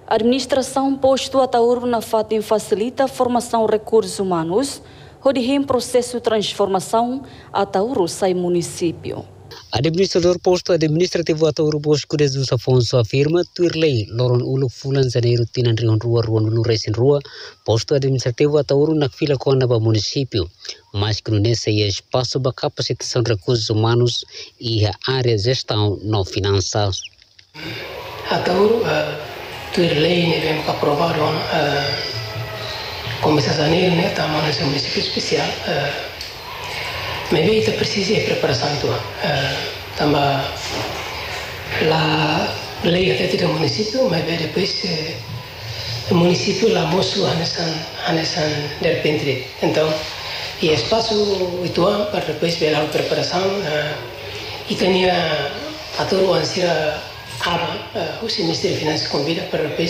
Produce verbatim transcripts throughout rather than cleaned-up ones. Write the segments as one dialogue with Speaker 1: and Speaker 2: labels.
Speaker 1: A administração posto a Tauru na FATEM facilita a formação de recursos humanos, onde em processo de transformação a Tauru sai município.
Speaker 2: Administrador posto administrativo a Tauru Bosco de Jesus Afonso afirma tuirlei loron ulu fulan janeiro tinan rion rua rua no resin rua posto administrativo a Tauru na fila kona ba município, mas que nesse é espaço para capacitação de recursos humanos e a área de gestão não finanças.
Speaker 3: A Tauru tuirlei ne vem aprovado começa janeiro né tá mas um município especial. Mas bem, isso precisa de preparação tua. Também a lei até do município, mas bem depois o município lá mostra a nessa a nessa de repente. Então, e espaço itu para depois ver a preparação e tinha a todo o ansira aba o Ministério de Finanças convida para depois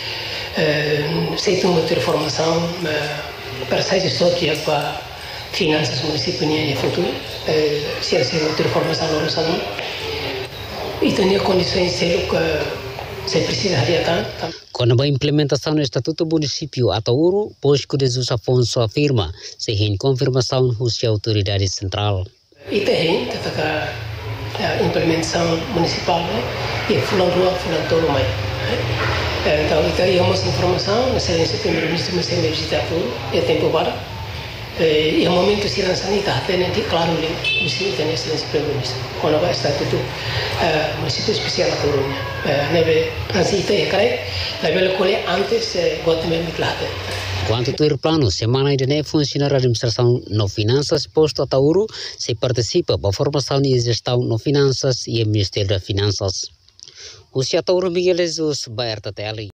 Speaker 3: ser uma formação para sair só que para finanças município nem é futuro se a ser outra formação no salão e tem condições de ser que se precisa de atar.
Speaker 2: Com a implementação do Estatuto do Município a Tauru, Bosco de Jesus Afonso afirma se em confirmação da autoridade central.
Speaker 3: E tem a implementação municipal e fulano rua fulano todo mais. Então isso aí é uma informação, na excelência primeiro-ministro me sempre visitar tudo é tempo para e o momento se lança sanidade tem claro ali o município tem excelência primeiro-ministro quando vai estar tudo município especial a Tauru neve assim tem cara level colhe antes gosto mesmo claro.
Speaker 2: Quanto ao plano, semana ainda não funcionar a administração no finanças posto a Tauru, se participa da formação e gestão no finanças e o Ministério das Finanças. O Tauru Miguel Jesus, Baerta Tele.